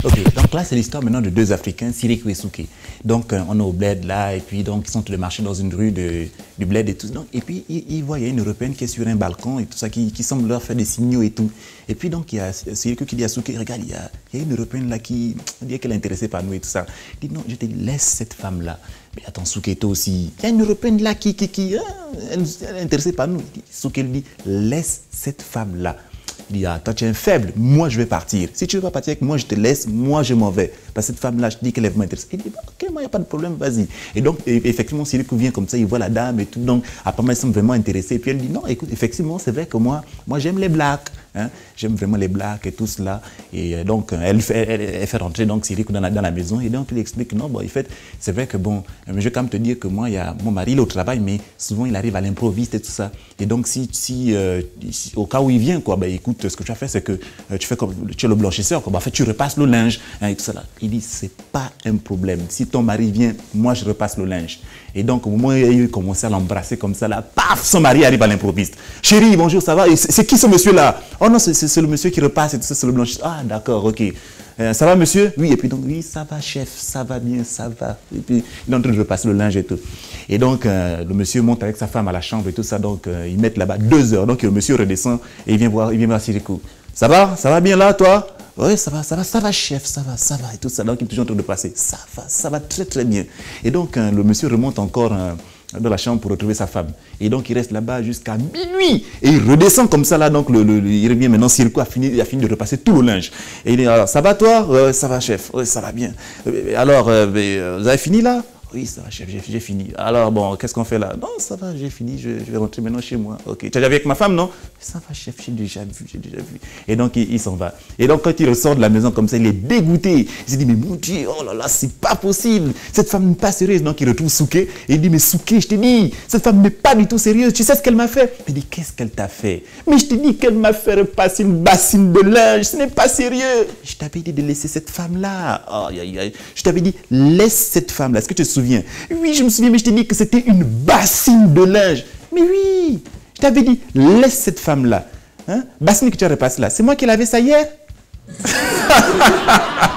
Ok, donc là, c'est l'histoire maintenant de deux Africains, Sirikou et Souké. Donc, on est au bled là, et puis donc, ils sont tous les marchés dans une rue du bled et tout. Donc, et puis, ils voient, il y a une Européenne qui est sur un balcon et tout ça, qui semble leur faire des signaux et tout. Et puis, donc, il y a Sirikou qui dit à Souké, regarde, il y a une Européenne là qui dit qu'elle est intéressée par nous et tout ça. Il dit, non, je te laisse cette femme-là. Mais attends, Souké, toi aussi, il y a une Européenne là qui elle est intéressée par nous. Souké lui dit, laisse cette femme-là. Il dit, ah, toi tu es un faible, moi je vais partir. Si tu ne veux pas partir avec moi, je te laisse, moi je m'en vais. Parce que cette femme-là, je dis qu'elle est vraiment intéressée. Il dit, ok, moi il n'y a pas de problème, vas-y. Et donc, effectivement, Sirikou vient comme ça, il voit la dame et tout. Donc, apparemment, ils sont vraiment intéressés. Et puis elle dit, non, écoute, effectivement, c'est vrai que moi j'aime les blacks. Hein? J'aime vraiment les blacks et tout cela. Et donc, elle fait rentrer donc Sirikou dans la maison. Et donc, il explique, non, bon, en fait, c'est vrai que bon, je vais quand même te dire que moi, il y a mon mari, il est au travail, mais souvent, il arrive à l'improviste et tout ça. Et donc, si au cas où il vient, quoi, ben, écoute, ce que tu as fait, c'est que tu es le blanchisseur, quoi. Ben, en fait, tu repasses le linge, hein, et tout ça. Là. Il dit, c'est pas un problème. Si ton mari vient, moi, je repasse le linge. Et donc, au moment où il a commencé à l'embrasser comme ça, là, paf, son mari arrive à l'improviste. Chérie, bonjour, ça va? C'est qui ce monsieur-là? Oh non, c'est le monsieur qui repasse et tout ça, c'est le blanchisseur. Ah, d'accord, ok. Ça va, monsieur? Oui, et puis donc, oui, ça va, chef, ça va bien, ça va. Et puis, il est en train de repasser le linge et tout. Et donc, le monsieur monte avec sa femme à la chambre et tout ça, donc, ils mettent là-bas 2 heures. Donc, le monsieur redescend et il vient voir Sirikou. Ça va bien là, toi? Oui, ça va, chef, ça va, et tout ça. Donc, il est toujours en train de passer. Ça va très, très bien. Et donc, le monsieur remonte encore dans la chambre pour retrouver sa femme. Et donc, il reste là-bas jusqu'à minuit. Et il redescend comme ça, là. Donc, il revient maintenant. Sirikou a fini de repasser tout le linge. Et il dit, alors, ça va, toi? Ça va, chef. Oui, ça va bien. Alors, vous avez fini, là? Oui, ça va, chef, j'ai fini. Alors, bon, qu'est-ce qu'on fait là? Non, ça va, j'ai fini, je vais rentrer maintenant chez moi. Ok. Tu as déjà vu avec ma femme, non? Ça va, chef, j'ai déjà vu. Et donc, il s'en va. Et donc, quand il ressort de la maison comme ça, il est dégoûté. Il se dit, mais mon Dieu, oh là là, c'est pas possible. Cette femme n'est pas sérieuse. Donc, il retrouve Souké et il dit, mais Souké, je t'ai dit, cette femme n'est pas du tout sérieuse. Tu sais ce qu'elle m'a fait? Il dit, qu'est-ce qu'elle t'a fait? Mais je t'ai dit qu'elle m'a fait repasser une bassine de linge. Ce n'est pas sérieux. Je t'avais dit de laisser cette femme-là. Aïe, aïe, aïe. Je t'avais dit, laisse cette femme-là. Est-ce que tu te souviens? Oui, je me souviens, mais je t'ai dit que c'était une bassine de linge. Mais oui, je t'avais dit, laisse cette femme-là. Hein? Bassine que tu as repassée là, c'est moi qui l'avais ça hier.